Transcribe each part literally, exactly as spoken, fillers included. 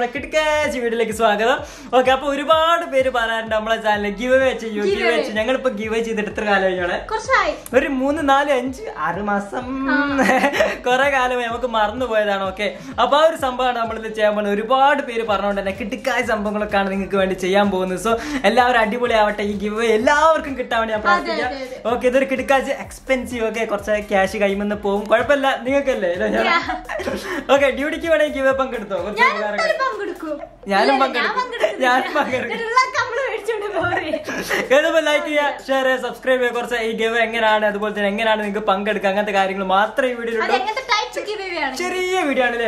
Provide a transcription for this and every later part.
നമ്മളെ കിടക്കാച്ചി വീട്ടിലേക്ക് സ്വാഗതം. ഓക്കെ, അപ്പൊ ഒരുപാട് പേര് പറയാറുണ്ട് നമ്മളെ ചാനലിൽ ഗിവ് അവേ ചെയ്യൂ ഗിവ് അവേ ചെയ്യും. ഞങ്ങളിപ്പോ ഗിവ് അവേ ചെയ്തിട്ട് എത്ര കാലം കഴിഞ്ഞോളെ? ഒരു മൂന്ന് നാല് അഞ്ച് ആറ് മാസം കുറെ കാലമായി നമുക്ക് മറന്നു പോയതാണ്. ഓക്കെ, അപ്പൊ ആ ഒരു സംഭവമാണ് നമ്മളിത് ചെയ്യാൻ പോകുന്നത്. ഒരുപാട് പേര് പറഞ്ഞുകൊണ്ട് തന്നെ കിടക്കായ സംഭവങ്ങളൊക്കെയാണ് നിങ്ങൾക്ക് വേണ്ടി ചെയ്യാൻ പോകുന്നത്. സോ എല്ലാവരും അടിപൊളിയാവട്ടെ. ഈ ഗിവ് അവേ എല്ലാവർക്കും കിട്ടാൻ വേണ്ടി ഞാൻ പ്രാർത്ഥിക്കാം. ഓക്കെ, ഇതൊരു കിടക്കാച്ച് എക്സ്പെൻസീവ്. ഓക്കെ, കുറച്ച് ക്യാഷ് കൈമെന്ന് പോകും, കുഴപ്പമില്ല, നിങ്ങൾക്കല്ലേ. ഓക്കെ, ഡ്യൂട്ടിക്ക് വേണമെങ്കിൽ ഗിവ് അവേ പങ്കെടുത്തോ? ഞാനും പങ്കെടുക്കും ഞാനും പങ്കെടുക്കും ലൈക്ക് ചെയ്യുക, ഷെയർ ചെയ്യുക, സബ്സ്ക്രൈബ് ചെയ്യുക. കുറച്ച് ഈ ഗിവ് എങ്ങനെയാണ്, അതുപോലെ തന്നെ എങ്ങനെയാണ് നിങ്ങൾക്ക് പങ്കെടുക്കുക, അങ്ങനത്തെ കാര്യങ്ങൾ മാത്രമേ ഈ വീഡിയോയിലുള്ളൂ. ചെറിയ വീഡിയോ ആണല്ലേ.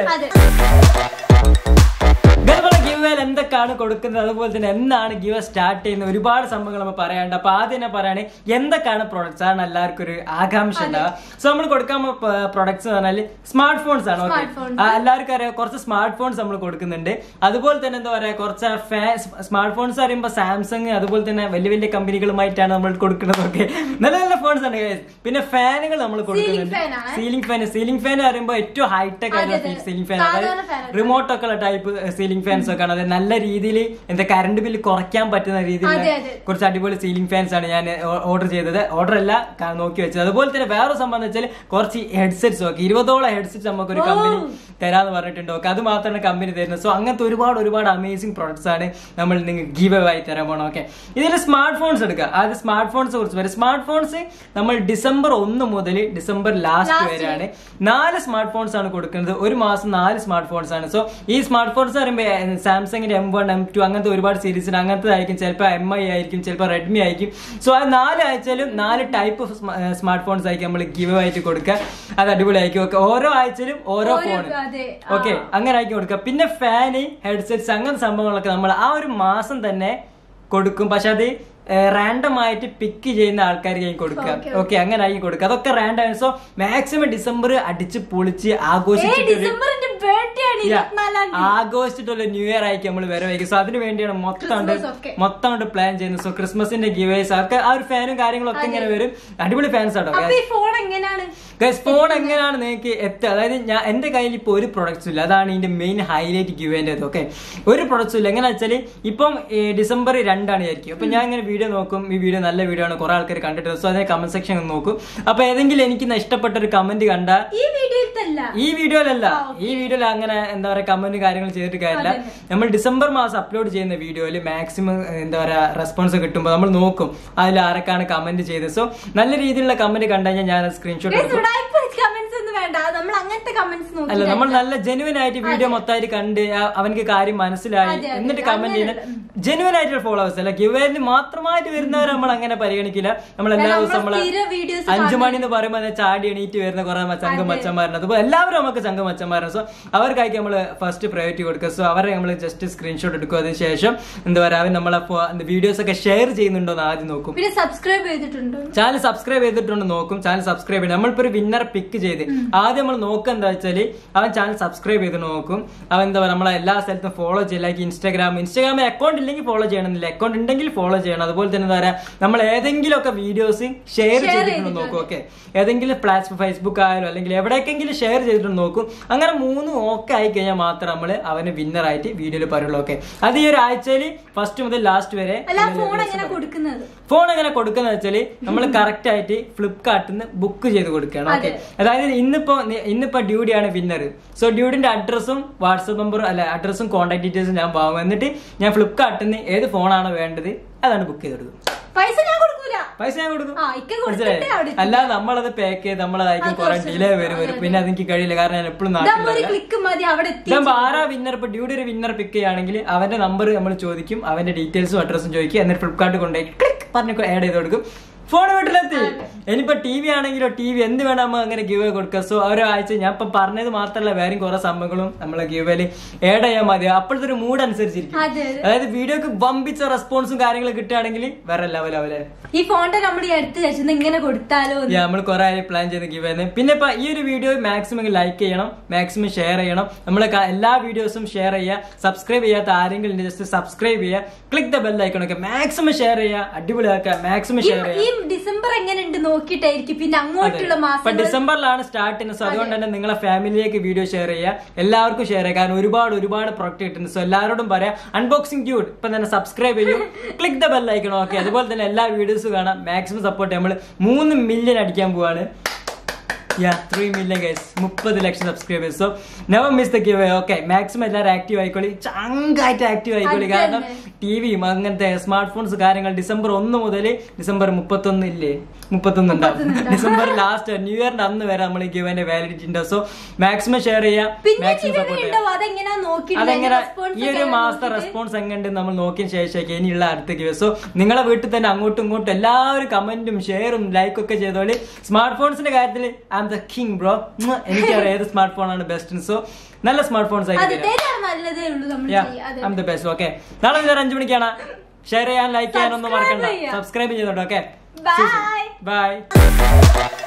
ഗിവേൽ എന്തൊക്കെയാണ് കൊടുക്കുന്നത്, അതുപോലെ തന്നെ എന്നാണ് ഗിവ് സ്റ്റാർട്ട് ചെയ്യുന്നത്, ഒരുപാട് സംഭവങ്ങൾ നമ്മൾ പറയാനുണ്ട്. അപ്പൊ ആദ്യം തന്നെ പറയാണ് എന്തൊക്കെയാണ് പ്രൊഡക്ട്സ് ആണ് എല്ലാവർക്കും ഒരു ആകാംക്ഷ ഉണ്ടാവുക. സോ നമ്മൾ കൊടുക്കാൻ പ്രൊഡക്ട്സ് എന്ന് പറഞ്ഞാൽ സ്മാർട്ട് ഫോൺസ് ആണ്. ഓക്കെ, എല്ലാവർക്കും അറിയാം കുറച്ച് സ്മാർട്ട് ഫോൺസ് നമ്മൾ കൊടുക്കുന്നുണ്ട്. അതുപോലെ തന്നെ എന്താ പറയാ, കുറച്ച് സ്മാർട്ട് ഫോൺസ് പറയുമ്പോൾ സാംസങ് അതുപോലെ തന്നെ വലിയ വലിയ കമ്പനികളുമായിട്ടാണ് നമ്മൾ കൊടുക്കുന്നത്. ഓക്കെ, നല്ല നല്ല ഫോൺസ് ആണ്. പിന്നെ ഫാനുകൾ നമ്മൾ കൊടുക്കുന്നുണ്ട്. സീലിംഗ് ഫാൻ സീലിംഗ് ഫാൻ പറയുമ്പോൾ ഏറ്റവും ഹൈടെക് ആയിട്ടുള്ള സീലിംഗ് ഫാൻ, അതായത് റിമോട്ട് ഒക്കെ ഉള്ള ടൈപ്പ് സീലിംഗ് ഫാൻസ് ഒക്കെ ആണ്. അത് നല്ല രീതിയിൽ എന്താ കറണ്ട് ബില്ല് കുറയ്ക്കാൻ പറ്റുന്ന രീതിയിൽ കുറച്ച് അടിപൊളി സീലിംഗ് ഫാൻസ് ആണ് ഞാൻ ഓർഡർ ചെയ്തത്. ഓർഡർ അല്ല, നോക്കി വെച്ചത്. അതുപോലെ തന്നെ വേറെ സംഭവം എന്ന് വെച്ചാൽ കുറച്ച് ഹെഡ്സെറ്റ്സ്. ഓക്കെ, ഇരുപതോളം ഹെഡ്സെറ്റ്സ് നമുക്ക് ഒരു കമ്പനി തരാന്ന് പറഞ്ഞിട്ടുണ്ട്. ഓക്കെ, അത് മാത്രമാണ് കമ്പനി തരുന്നത്. സോ അങ്ങനത്തെ ഒരുപാട് ഒരുപാട് അമേസിംഗ് പ്രൊഡക്ട്സ് ആണ് നമ്മൾ നിങ്ങൾക്ക് ഗിവ് അവേ ആയി തരാൻ പോകണം. ഓക്കെ, ഇതിൽ സ്മാർട്ട് ഫോൺസ് എടുക്കുക. അത് സ്മാർട്ട് ഫോൺസ് കുറിച്ച് വരും. സ്മാർട്ട് ഫോൺസ് നമ്മൾ ഡിസംബർ ഒന്ന് മുതൽ ഡിസംബർ ലാസ്റ്റ് വരെയാണ് നാല് സ്മാർട്ട് ഫോൺസ് ആണ് കൊടുക്കുന്നത്. ഒരു മാസം നാല് സ്മാർട്ട് ഫോൺസ് ആണ്. സോ ഈ സ്മാർട്ട് ഫോൺസ് പറയുമ്പോൾ സാംസങ്ങിന്റെ എം വൺ എം ടു അങ്ങനത്തെ ഒരുപാട് സീരീസ് ഉണ്ട്. അങ്ങനത്തെ ആയിരിക്കും, ചിലപ്പോൾ എം ഐ ആയിരിക്കും, ചിലപ്പോൾ റെഡ്മി ആയിരിക്കും. സോ അത് നാല് ആഴ്ചയിലും നാല് ടൈപ്പ് സ്മാർട്ട് ഫോൺസ് ആയിരിക്കും നമ്മൾ ഗിവ് ആയിട്ട് കൊടുക്കുക. അത് അടിപൊളി ആയിരിക്കും. ഓക്കെ, ഓരോ ആഴ്ചയിലും ഓരോ ഫോൺ. ഓക്കെ, അങ്ങനെ ആയിരിക്കും കൊടുക്കുക. പിന്നെ ഫാന്, ഹെഡ്സെറ്റ്സ് അങ്ങനത്തെ സംഭവങ്ങളൊക്കെ നമ്മൾ ആ ഒരു മാസം തന്നെ കൊടുക്കും. പക്ഷെ അത് റാൻഡം ആയിട്ട് പിക്ക് ചെയ്യുന്ന ആൾക്കാർക്ക് കൊടുക്കുക. ഓക്കെ, അങ്ങനെ ആയി കൊടുക്കുക. അതൊക്കെ റാൻഡം ആണ്. സോ മാക്സിമം ഡിസംബർ അടിച്ച് പൊളിച്ച് ആഘോഷിച്ചിട്ട് ആഘോഷിച്ചിട്ടുള്ള ന്യൂ ഇയർ ആയിരിക്കും നമ്മൾ വരെ വയ്ക്കും. സോ അതിന് വേണ്ടിയാണ് മൊത്തം മൊത്തം കൊണ്ട് പ്ലാൻ ചെയ്യുന്നത്. സോ ക്രിസ്മസിന്റെ ഗിവേഴ്സ് ഒക്കെ ആ ഒരു ഫാനും കാര്യങ്ങളൊക്കെ ഇങ്ങനെ വരും. അടിപൊളി ഫാൻസ് ആട്ടോ. ഫോൺ എങ്ങനെയാണ് നിങ്ങൾക്ക് എത്തുക? അതായത് ഞാൻ എന്റെ കയ്യിൽ ഇപ്പൊ ഒരു പ്രൊഡക്ട്സും ഇല്ല. അതാണ് ഇതിന്റെ മെയിൻ ഹൈലൈറ്റ് ഗിവേന്റെ. ഓക്കെ, ഒരു പ്രൊഡക്ട്സും ഇല്ല. എങ്ങനെയാ വെച്ചാല് ഇപ്പം ഡിസംബർ രണ്ടാണ് ആയിരിക്കും. അപ്പൊ ഞാൻ ഇങ്ങനെ വീഡിയോ നോക്കും. ഈ വീഡിയോ നല്ല വീഡിയോ ആണ്, കുറെ ആൾക്കാർ കണ്ടിട്ടുണ്ട്. സോ അതിനെ കമന്റ് സെക്ഷൻ നോക്കും. അപ്പൊ ഏതെങ്കിലും എനിക്ക് ഇഷ്ടപ്പെട്ട ഒരു കമന്റ് കണ്ട ഈ വീഡിയോയിലല്ല ഈ വീഡിയോയിൽ അങ്ങനെ എന്താ പറയാ കമന്റ് കാര്യങ്ങൾ ചെയ്തിട്ട് കാര്യമില്ല. നമ്മൾ ഡിസംബർ മാസം അപ്ലോഡ് ചെയ്യുന്ന വീഡിയോയിൽ മാക്സിമം എന്താ പറയാ റെസ്പോൺസ് കിട്ടുമ്പോൾ നമ്മൾ നോക്കും അതിൽ ആരൊക്കെയാണ് കമന്റ് ചെയ്തത്. സോ നല്ല രീതിയിലുള്ള കമന്റ് കണ്ടു കഴിഞ്ഞാൽ ഞാൻ സ്ക്രീൻഷോട്ട് എടുക്കും. അല്ല, നമ്മൾ നല്ല ജെനുവൻ ആയിട്ട് വീഡിയോ മൊത്തമായിട്ട് കണ്ട് അവനക്ക് കാര്യം മനസ്സിലായി എന്നിട്ട് കമന്റ് ചെയ്യുന്ന ജെനുവൻ ആയിട്ടുള്ള ഫോളോവേഴ്സ് അല്ല. ഗിവേന് മാത്രമായിട്ട് വരുന്നവരെ നമ്മൾ അങ്ങനെ പരിഗണിക്കില്ല. നമ്മൾ എല്ലാ ദിവസവും നമ്മള് അഞ്ചു മണി എന്ന് പറയുമ്പോൾ ചാടി എണീറ്റ് വരുന്ന കുറെ ചങ്ക മച്ചന്മാരാണ്. അതുപോലെ എല്ലാവരും നമുക്ക് ചങ്ക മച്ചന്മാരാണ്. സോ അവർക്കായിരിക്കും നമ്മൾ ഫസ്റ്റ് പ്രയോറിറ്റി കൊടുക്കുക. സോ അവരെ നമ്മൾ ജസ്റ്റ് സ്ക്രീൻഷോട്ട് എടുക്കും. അതിനുശേഷം എന്താ പറയാ അവർ നമ്മളെ വീഡിയോസ് ഒക്കെ ഷെയർ ചെയ്യുന്നുണ്ടോ എന്ന് ആദ്യം നോക്കും. സബ്സ്ക്രൈബ് ചെയ്തിട്ടുണ്ടോ, ചാനൽ സബ്സ്ക്രൈബ് ചെയ്തിട്ടുണ്ടോ നോക്കും. ചാനൽ സബ്സ്ക്രൈബ് ചെയ്ത് നമ്മളിപ്പോ ഒരു വിന്നർ പിക്ക് ചെയ്ത് ആദ്യം നമ്മൾ നോക്കുക എന്താ വെച്ചാല് അവൻ ചാനൽ സബ്സ്ക്രൈബ് ചെയ്ത് നോക്കും. അവൻ എന്താ പറയുക നമ്മളെ എല്ലാ സ്ഥലത്തും ഫോളോ ചെയ്യില്ല. ലൈക്ക് ഇൻസ്റ്റാഗ്രാം ഇൻസ്റ്റാഗ്രാമിൽ അക്കൗണ്ട് ഇല്ലെങ്കിൽ ഫോളോ ചെയ്യണമെന്നില്ല, അക്കൗണ്ട് ഉണ്ടെങ്കിൽ ഫോളോ ചെയ്യണം. അതുപോലെ തന്നെ എന്താ പറയാ നമ്മൾ ഏതെങ്കിലും ഒക്കെ വീഡിയോസ് ഷെയർ ചെയ്തിട്ടുണ്ടോ നോക്കും. ഓക്കെ, ഏതെങ്കിലും പ്ലാറ്റ്ഫോം ഫേസ്ബുക്ക് ആയാലും അല്ലെങ്കിൽ എവിടേക്കെങ്കിലും ഷെയർ ചെയ്തിട്ടുണ്ടോ നോക്കും. അങ്ങനെ മൂന്നും ഓക്കെ ആയി കഴിഞ്ഞാൽ മാത്രം നമ്മൾ അവന് വിന്നർ ആയിട്ട് വീഡിയോയിൽ പറയുള്ളൂ. ഓക്കെ, അത് ഈ ഒരു ആഴ്ചയിൽ ഫസ്റ്റ് മുതൽ ലാസ്റ്റ് വരെ. ഫോൺ എങ്ങനെ കൊടുക്കുന്ന വെച്ചാല് നമ്മൾ കറക്റ്റ് ആയിട്ട് ഫ്ലിപ്കാർട്ടിൽ നിന്ന് ബുക്ക് ചെയ്ത് കൊടുക്കുകയാണ്. ഓക്കെ, അതായത് ഇന്നിപ്പോ ഇന്നിപ്പോ ഡ്യൂഡിയാണ് വിന്നർ. സോ ഡ്യൂഡിന്റെ അഡ്രസ്സും വാട്സ്ആപ്പ് നമ്പറും അല്ല അഡ്രസ്സും കോൺടാക്ട് ഡീറ്റെയിൽസും ഞാൻ വാങ്ങും. എന്നിട്ട് ഞാൻ ഫ്ലിപ്കാർട്ടിൽ നിന്ന് ഏത് ഫോണാണോ വേണ്ടത് അതാണ് ബുക്ക് ചെയ്ത് കൊടുക്കും. പൈസ ഞാൻ കൊടുക്കും. അല്ലാതെ നമ്മളത് പാക്ക് ചെയ്ത് നമ്മളതായിരിക്കും കുറെ ഡിലേ വരും വരും പിന്നെ അതെനിക്ക് കഴിയില്ല. കാരണം ഞാൻ എപ്പോഴും നാട്ടിൽ ആരാ വിന്നർ ഇപ്പൊ ഡ്യൂഡി ഒരു വിന്നർ പിക്ക് ചെയ്യുകയാണെങ്കിൽ അവന്റെ നമ്പർ നമ്മൾ ചോദിക്കും, അവന്റെ ഡീറ്റെയിൽസും അഡ്രസ്സും ചോദിക്കും. എന്നിട്ട് ഫ്ലിപ്കാർട്ട് കൊണ്ടുപോയി ക്ലിക്ക് പറഞ്ഞ് ആഡ് ചെയ്ത് കൊടുക്കും. ഫോൺ വീട്ടിലെത്തി. ഇനിയിപ്പോ ടി വി ആണെങ്കിലോ ടി വി എന്ത് വേണം നമ്മൾ അങ്ങനെ ഗിവ് കൊടുക്കുക. സോ ഒരാഴ്ച ഞാൻ ഇപ്പൊ പറഞ്ഞത് മാത്രമല്ല വേറെയും കുറെ സംഭവങ്ങളും നമ്മളെ ഗിവേല് ആഡ് ചെയ്യാൻ മതി. അപ്പോഴത്തെ ഒരു മൂഡ് അനുസരിച്ചിരിക്കും. അതായത് വീഡിയോക്ക് വമ്പിച്ച റെസ്പോൺസും കാര്യങ്ങളും കിട്ടുകയാണെങ്കിൽ വേറെ ലെവൽ ലെവലാണ്. ഈ ഫോണിന്റെ നമ്മൾ എടുത്ത് വെച്ചത് ഇങ്ങനെ കൊടുത്താലോ നമ്മൾ കുറെ ആയി പ്ലാൻ ചെയ്ത് ഗിവ്. പിന്നെ ഇപ്പൊ ഈ ഒരു വീഡിയോ മാക്സിമം ലൈക്ക് ചെയ്യണം, മാക്സിമം ഷെയർ ചെയ്യണം. നമ്മളെ എല്ലാ വീഡിയോസും ഷെയർ ചെയ്യുക. സബ്സ്ക്രൈബ് ചെയ്യാത്ത ആരെങ്കിലും ജസ്റ്റ് സബ്സ്ക്രൈബ് ചെയ്യുക, ക്ലിക്ക് ദ ബെൽ ഐക്കൺ ഒക്കെ മാക്സിമം ഷെയർ ചെയ്യുക, അടിപൊളിയാക്കുക, മാക്സിമം ഷെയർ ചെയ്യുക. ഡിസംബർ എങ്ങനെ ഉണ്ട് നോക്കിയിട്ടായിരിക്കും പിന്നെ അങ്ങോട്ടുള്ള മാസം. ഡിസംബറിലാണ് സ്റ്റാർട്ട് ചെയ്യുന്നത്. സോ അതുകൊണ്ട് തന്നെ നിങ്ങളെ ഫാമിലിയിലേക്ക് വീഡിയോ ഷെയർ ചെയ്യുക, എല്ലാവർക്കും ഷെയർ ചെയ്യുക. കാരണം ഒരുപാട് ഒരുപാട് പ്രൊഡക്റ്റ് കിട്ടുന്നുണ്ട്. സോ എല്ലാവരോടും പറയാം അൺബോക്സിംഗ് ക്യൂട്ട് ഇപ്പൊ തന്നെ സബ്സ്ക്രൈബ് ചെയ്യൂ, click the bell icon. Okay, അതുപോലെ തന്നെ എല്ലാ വീഡിയോസും കാണാം. മാക്സിമം സപ്പോർട്ട് നമ്മൾ മൂന്ന് മില്യൺ അടിക്കാൻ പോവാണ്. Yeah, three million guys, മുപ്പത് lakh subscribers. So never miss the give. Okay, maximum എല്ലാവരും ആക്റ്റീവ് ആയിക്കോളി, ചങ്കായിട്ട് ആക്റ്റീവ് ആയിക്കോളി. കാരണം ടിവിയും അങ്ങനത്തെ സ്മാർട്ട് ഫോൺസ് കാര്യങ്ങൾ ഡിസംബർ ഒന്ന് മുതൽ ഡിസംബർ മുപ്പത്തൊന്ന് ഇല്ലേ മുപ്പത്തൊന്ന് ഉണ്ടാവും. ഡിസംബർ ലാസ്റ്റ് ന്യൂ ഇയറിന്റെ അന്ന് വരെ നമ്മൾ ഗിവന്റെ വാലിഡിറ്റി ഉണ്ട്. സോ മാക്സിമം ഷെയർ ചെയ്യാം, മാക്സിമം സപ്പോർട്ട് ചെയ്യാം. അതെങ്ങനെ ഈ ഒരു മാസത്തെ റെസ്പോൺസ് എങ്ങനെ നമ്മൾ നോക്കിയ ശേഷം ഇനിയുള്ള അടുത്ത ഗിവ്. സോ നിങ്ങളെ വീട്ടിൽ തന്നെ അങ്ങോട്ടും ഇങ്ങോട്ടും എല്ലാവരും കമന്റും ഷെയറും ലൈക്കും ഒക്കെ ചെയ്തോളി. സ്മാർട്ട് ഫോൺസിന്റെ കാര്യത്തിൽ I am the king bro. എനിക്കറിയാം ഏത് സ്മാർട്ട് ഫോൺ ആണ് ബെസ്റ്റ്. സോ നല്ല സ്മാർട്ട് ഫോൺസ് ആയിരിക്കും. ഓക്കെ, നാളെ ഒരു അഞ്ചു മണിക്കാണ്. ഷെയർ ചെയ്യാൻ ലൈക്ക് ചെയ്യാനൊന്നും മറക്കണ്ട, സബ്സ്ക്രൈബ് ചെയ്തോട്ടോ. Okay, by.